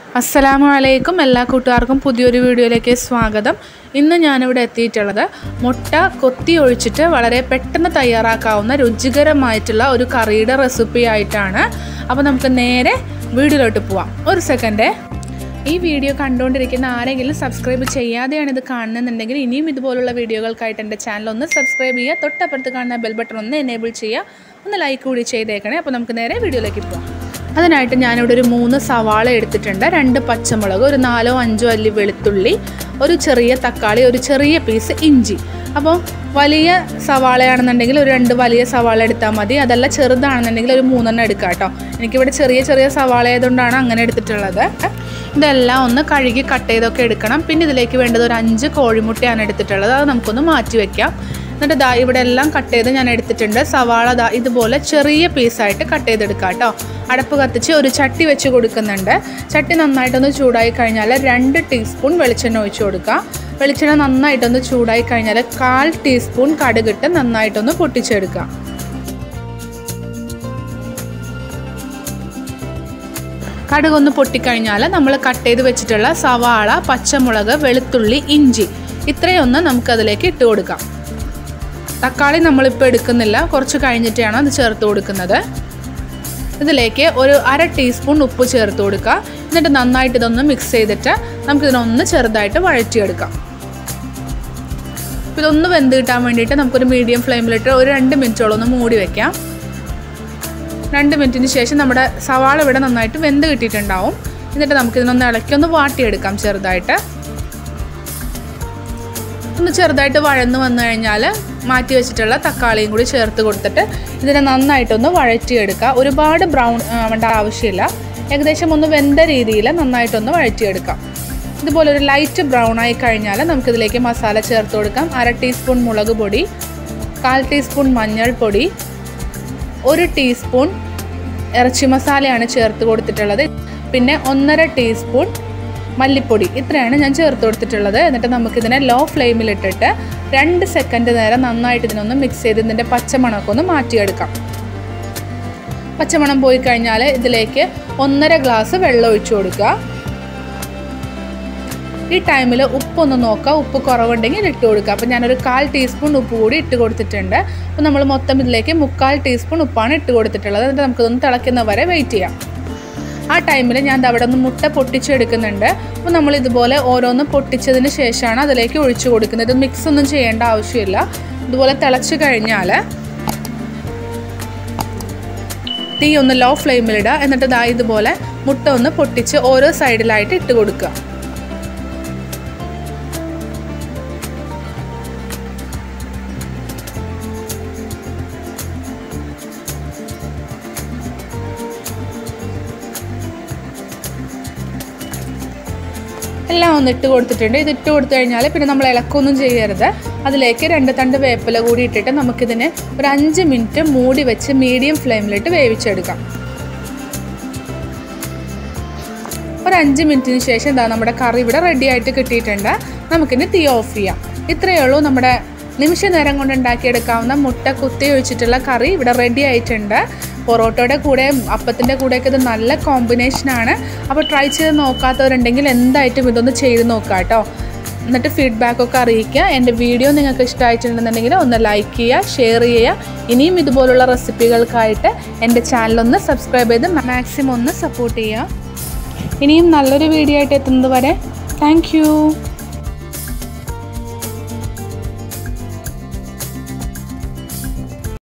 അസ്സലാമലൈക്കും എല്ലാ കൂട്ടുകാർക്കും പുതിയൊരു വീഡിയോയിലേക്ക് സ്വാഗതം. ഇന്ന് ഞാനിവിടെ എത്തിയിട്ടുള്ളത് മുട്ട കൊത്തി ഒഴിച്ചിട്ട് വളരെ പെട്ടെന്ന് തയ്യാറാക്കാവുന്ന രുചികരമായിട്ടുള്ള ഒരു കറിയുടെ റെസിപ്പി ആയിട്ടാണ്. അപ്പോൾ നമുക്ക് നേരെ വീഡിയോയിലോട്ട് പോവാം. ഒരു സെക്കൻഡ്. ഈ വീഡിയോ കണ്ടുകൊണ്ടിരിക്കുന്ന ആരെങ്കിലും സബ്സ്ക്രൈബ് ചെയ്യാതെയാണ് ഇത് കാണുന്നുണ്ടെങ്കിൽ ഇനിയും ഇതുപോലുള്ള വീഡിയോകൾക്കായിട്ട് എൻ്റെ ചാനൽ ഒന്ന് സബ്സ്ക്രൈബ് ചെയ്യുക. തൊട്ടപ്പുറത്ത് കാണുന്ന ബെൽ ബട്ടൺ ഒന്ന് എനേബിൾ ചെയ്യുക. ഒന്ന് ലൈക്ക് കൂടി ചെയ്തേക്കണേ. അപ്പോൾ നമുക്ക് നേരെ വീഡിയോയിലേക്ക് പോവാം. അതിനായിട്ട് ഞാനിവിടെ ഒരു 3 സവാള എടുത്തിട്ടുണ്ട്, 2 പച്ചമുളക്, ഒരു 4-5 അല്ലി വെളുത്തുള്ളി, ഒരു ചെറിയ തക്കാളി, ഒരു ചെറിയ പീസ് ഇഞ്ചി. അപ്പോൾ വലിയ സവാളയാണെന്നുണ്ടെങ്കിൽ ഒരു 2 വലിയ സവാള എടുത്താൽ മതി. അതല്ല ചെറുതാണെന്നുണ്ടെങ്കിൽ ഒരു 3 എടുക്കാം കേട്ടോ. എനിക്കിവിടെ ചെറിയ സവാള ആയതുകൊണ്ടാണ് അങ്ങനെ എടുത്തിട്ടുള്ളത്. ഇതെല്ലാം ഒന്ന് കഴുകി കട്ട് ചെയ്തൊക്കെ എടുക്കണം. പിന്നെ ഇതിലേക്ക് വേണ്ടത് ഒരു 5 കോഴിമുട്ടയാണ് എടുത്തിട്ടുള്ളത്. അത് നമുക്കൊന്ന് മാറ്റി വയ്ക്കാം. എന്നിട്ട് ഇവിടെ എല്ലാം കട്ട് ചെയ്ത് ഞാൻ എടുത്തിട്ടുണ്ട്. സവാള ഇതുപോലെ ചെറിയ പീസായിട്ട് കട്ട് ചെയ്തെടുക്കാം കേട്ടോ. അടപ്പ് കത്തിച്ച് ഒരു ചട്ടി വെച്ച് കൊടുക്കുന്നുണ്ട്. ചട്ടി നന്നായിട്ടൊന്ന് ചൂടായി കഴിഞ്ഞാൽ 2 ടീസ്പൂൺ വെളിച്ചെണ്ണ ഒഴിച്ച് കൊടുക്കുക. വെളിച്ചെണ്ണ നന്നായിട്ടൊന്ന് ചൂടായി കഴിഞ്ഞാൽ 1/4 ടീസ്പൂൺ കടുകിട്ട് നന്നായിട്ടൊന്ന് പൊട്ടിച്ചെടുക്കുക. കടുകൊന്ന് പൊട്ടിക്കഴിഞ്ഞാൽ നമ്മൾ കട്ട് ചെയ്ത് വെച്ചിട്ടുള്ള സവാള, പച്ചമുളക്, വെളുത്തുള്ളി, ഇഞ്ചി ഇത്രയൊന്ന് നമുക്കതിലേക്ക് ഇട്ട് കൊടുക്കാം. തക്കാളി നമ്മളിപ്പോൾ എടുക്കുന്നില്ല, കുറച്ച് കഴിഞ്ഞിട്ടാണ് അത് ചേർത്ത് കൊടുക്കുന്നത്. ഇതിലേക്ക് ഒരു 1/2 ടീസ്പൂൺ ഉപ്പ് ചേർത്ത് കൊടുക്കുക. എന്നിട്ട് നന്നായിട്ട് ഇതൊന്ന് മിക്സ് ചെയ്തിട്ട് നമുക്കിതിനൊന്ന് ചെറുതായിട്ട് വഴറ്റിയെടുക്കാം. ഇതൊന്ന് വെന്ത് കിട്ടാൻ വേണ്ടിയിട്ട് നമുക്കൊരു മീഡിയം ഫ്ലെയിമിലിട്ട് ഒരു 2 മിനിറ്റോളം ഒന്ന് മൂടി വയ്ക്കാം. 2 മിനിറ്റിന് ശേഷം നമ്മുടെ സവാള ഇവിടെ നന്നായിട്ട് വെന്ത് കിട്ടിയിട്ടുണ്ടാവും. എന്നിട്ട് നമുക്കിതിനൊന്ന് ഇളക്കി ഒന്ന് വാട്ടിയെടുക്കാം. ചെറുതായിട്ട് വഴന്ന് വന്നു കഴിഞ്ഞാൽ മാറ്റി വെച്ചിട്ടുള്ള തക്കാളിയും കൂടി ചേർത്ത് കൊടുത്തിട്ട് ഇതിനെ നന്നായിട്ടൊന്ന് വഴറ്റിയെടുക്കുക. ഒരുപാട് ബ്രൗൺ ആവേണ്ട ആവശ്യമില്ല, ഏകദേശം ഒന്ന് വെന്ത രീതിയിൽ നന്നായിട്ടൊന്ന് വഴറ്റിയെടുക്കാം. ഇതുപോലെ ഒരു ലൈറ്റ് ബ്രൗൺ ആയി കഴിഞ്ഞാൽ നമുക്കിതിലേക്ക് മസാല ചേർത്ത് കൊടുക്കാം. 1/2 ടീസ്പൂൺ മുളക് പൊടി, 1/4 ടീസ്പൂൺ മഞ്ഞൾപ്പൊടി, 1 ടീസ്പൂൺ ഇറച്ചി മസാലയാണ് ചേർത്ത് കൊടുത്തിട്ടുള്ളത്. പിന്നെ 1/2 ടീസ്പൂൺ മല്ലിപ്പൊടി, ഇത്രയാണ് ഞാൻ ചേർത്ത് കൊടുത്തിട്ടുള്ളത്. എന്നിട്ട് നമുക്കിതിനെ ലോ ഫ്ലെയിമിലിട്ടിട്ട് 2 സെക്കൻഡ് നേരം നന്നായിട്ട് ഇതിനൊന്ന് മിക്സ് ചെയ്ത് ഇതിൻ്റെ പച്ചമണമൊക്കെ ഒന്ന് മാറ്റിയെടുക്കാം. പച്ചമണം പോയി കഴിഞ്ഞാൽ ഇതിലേക്ക് 1.5 ഗ്ലാസ് വെള്ളം ഒഴിച്ചു കൊടുക്കുക. ഈ ടൈമിൽ ഉപ്പൊന്ന് നോക്കുക, ഉപ്പ് കുറവുണ്ടെങ്കിൽ ഇട്ട് കൊടുക്കുക. അപ്പോൾ ഞാനൊരു 1/4 ടീസ്പൂൺ ഉപ്പ് കൂടി ഇട്ട് കൊടുത്തിട്ടുണ്ട്. അപ്പോൾ നമ്മൾ മൊത്തം ഇതിലേക്ക് 3/4 ടീസ്പൂൺ ഉപ്പാണ് ഇട്ട് കൊടുത്തിട്ടുള്ളത്. എന്നിട്ട് നമുക്കിതൊന്ന് തിളയ്ക്കുന്ന വരെ വെയിറ്റ് ചെയ്യാം. ആ ടൈമിൽ ഞാൻ അവിടെ ഒന്ന് മുട്ട പൊട്ടിച്ചെടുക്കുന്നുണ്ട്. അപ്പോൾ നമ്മൾ ഇതുപോലെ ഓരോന്ന് പൊട്ടിച്ചതിന് ശേഷമാണ് അതിലേക്ക് ഒഴിച്ചു കൊടുക്കുന്നത്. മിക്സ് ഒന്നും ചെയ്യേണ്ട ആവശ്യമില്ല. ഇതുപോലെ തിളച്ച് കഴിഞ്ഞാൽ തീ ഒന്ന് ലോ ഫ്ലെയിമിലിടുക. എന്നിട്ട് ഇതുപോലെ മുട്ട ഒന്ന് പൊട്ടിച്ച് ഓരോ സൈഡിലായിട്ട് ഇട്ട് കൊടുക്കുക. എല്ലാം ഒന്ന് ഇട്ട് കൊടുത്തിട്ടുണ്ട്. ഇത് ഇട്ട് കൊടുത്തു കഴിഞ്ഞാൽ പിന്നെ നമ്മൾ ഇളക്കൊന്നും ചെയ്യരുത്. അതിലേക്ക് 2 തണ്ട് വേപ്പില കൂടി ഇട്ടിട്ട് നമുക്കിതിനെ ഒരു 5 മിനിറ്റ് മൂടി വെച്ച് മീഡിയം ഫ്ലെയിമിലിട്ട് വേവിച്ചെടുക്കാം. ഒരു 5 മിനിറ്റിന് ശേഷം നമ്മുടെ കറി ഇവിടെ റെഡി ആയിട്ട് കിട്ടിയിട്ടുണ്ട്. നമുക്കിനി തീ ഓഫ് ചെയ്യാം. ഇത്രയേ ഉള്ളൂ. നമ്മുടെ നിമിഷ നേരം കൊണ്ട് ഉണ്ടാക്കിയെടുക്കാവുന്ന മുട്ട കുത്തി ഒഴിച്ചിട്ടുള്ള കറി ഇവിടെ റെഡി ആയിട്ടുണ്ട്. പൊറോട്ടയുടെ കൂടെയും അപ്പത്തിൻ്റെ കൂടെയൊക്കെ ഇത് നല്ല കോമ്പിനേഷനാണ്. അപ്പോൾ ട്രൈ ചെയ്ത് നോക്കാത്തവരുണ്ടെങ്കിൽ എന്തായിട്ടും ഇതൊന്ന് ചെയ്ത് നോക്കാം കേട്ടോ. എന്നിട്ട് ഫീഡ്ബാക്കൊക്കെ അറിയിക്കുക. എൻ്റെ വീഡിയോ നിങ്ങൾക്ക് ഇഷ്ടമായിട്ടുണ്ടെന്നുണ്ടെങ്കിൽ ഒന്ന് ലൈക്ക് ചെയ്യുക, ഷെയർ ചെയ്യുക. ഇനിയും ഇതുപോലുള്ള റെസിപ്പികൾക്കായിട്ട് എൻ്റെ ചാനലൊന്ന് സബ്സ്ക്രൈബ് ചെയ്ത് മാക്സിമം ഒന്ന് സപ്പോർട്ട് ചെയ്യുക. ഇനിയും നല്ലൊരു വീഡിയോ ആയിട്ട് എത്തുന്നത് വരെ താങ്ക് യു.